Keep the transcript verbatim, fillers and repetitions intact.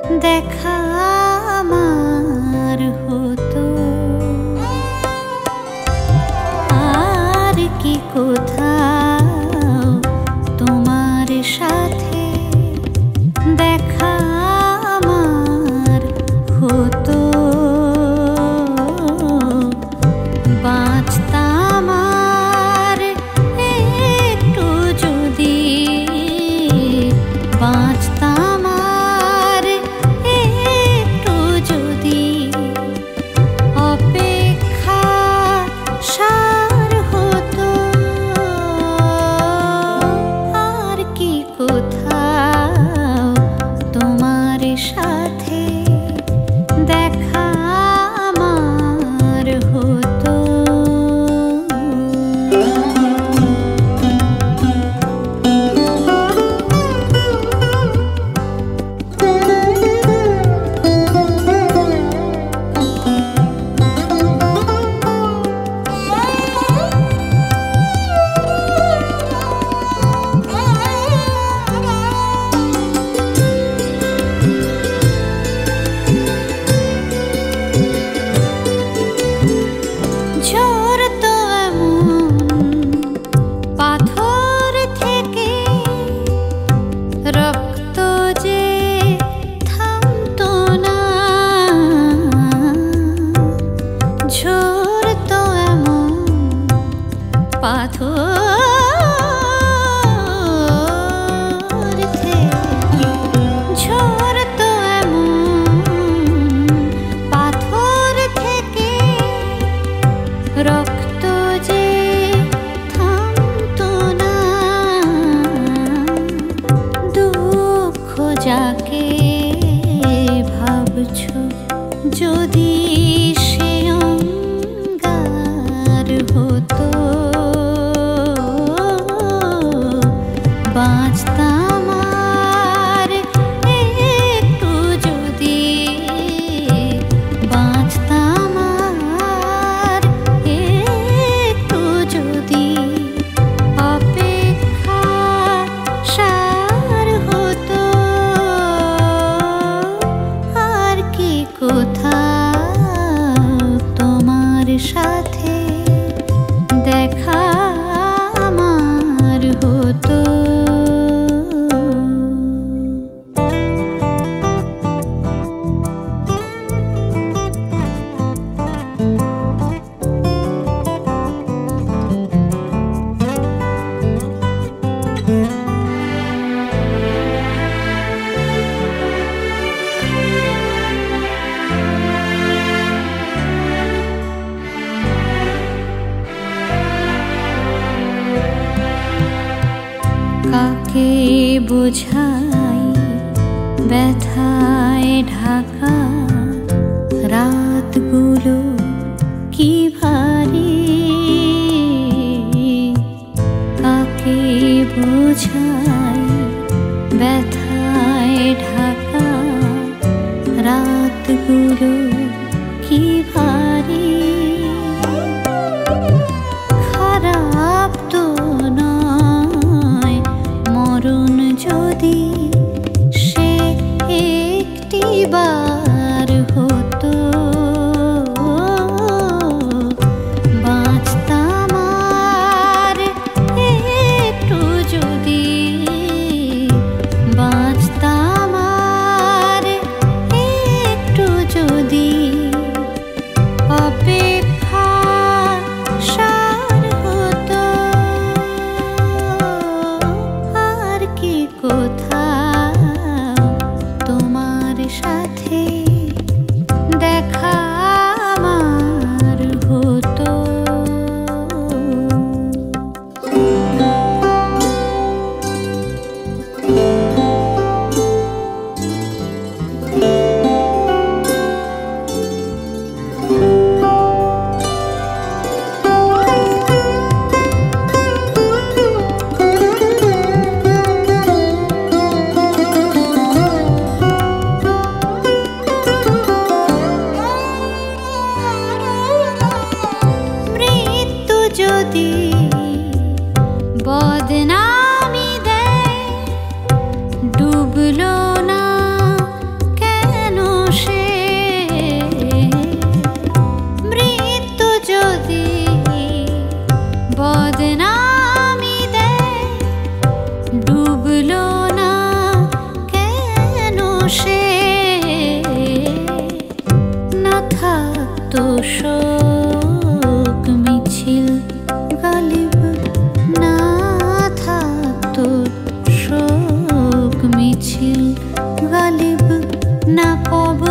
দেখা আমার হতো আর কি কোথাও তোমার সাথে দেখা আমার হতো বাঁচতাম আর একটু যদি বাঁচতাম আর একটু যদি অপেক্ষা সার হতো আর কি কোথাও তোমার সাথে দেখা আমার হতো রক্ত যে থামতো না দুঃখ যাকে ভাবছো যদি সে অঙ্গার হতো বাঁচতাম আর একটু যদি বাঁচতাম আর একটু যদি অপেক্ষা সার হতো আর কি কোথাও তোমার সাথে দেখা আমার হতো কাকে বোঝাই ব্যথায় ঢাকা রাতগুলো কি ভারী কাকে বোঝাই ব্যথায় ঢাকা রাতগুলো কি ভারী খারাপ তো যদি সে একটি বার সে না থাকতো শোক মিছিল গালিব না থাকতো শোক মিছিল গালিব না কবর